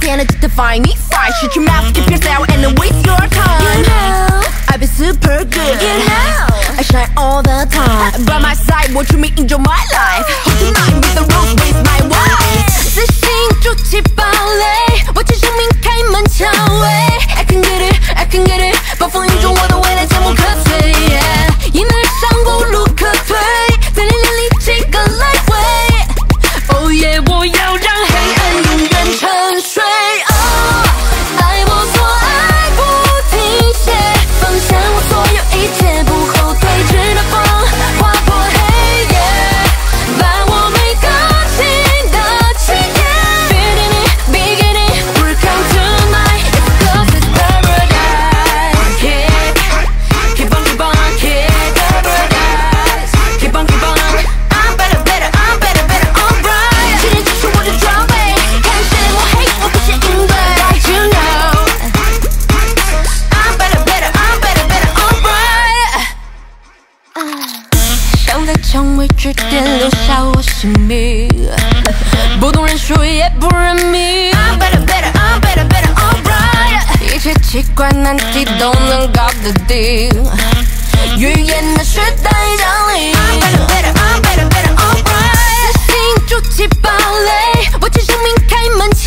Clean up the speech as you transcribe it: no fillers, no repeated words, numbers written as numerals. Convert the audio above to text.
energy to find me fight. Shut your mouth, keep yourself, and then waste your time. You know I've been super good. You know I shine all the time. By my side, won't you me enjoy my life? Hold tonight with the rules, with my wife. 自信筑起堡垒，我见生命开门敲尾。I can get it, I can get it， 暴风雨中我的未来坚不可摧。迎难而上，无路可退，在烈焰里起个来回。Oh yeah， 我要让黑暗永远沉睡。Oh， 爱我所爱不停歇，放下我所有一切，不后退，直到风划破黑夜，把我每个新的起点。Beginning, welcome to my exclusive paradise. Keep on, keep on, keep paradise. Keep on, keep on. I'm better, better, I'm better, better, alright. 今天就是我的装备，看谁我黑，我不屑应对。You know, I'm better, better, I'm better, better, alright. 想在蔷薇之巅留下我姓名，不懂人数也不认命。I'm better, better, I'm better, better, alright. 一切奇怪难题都能搞得定，预言的时代降临。I'm better, better, I'm better, better, alright. 自信筑起堡垒，我见生命开门。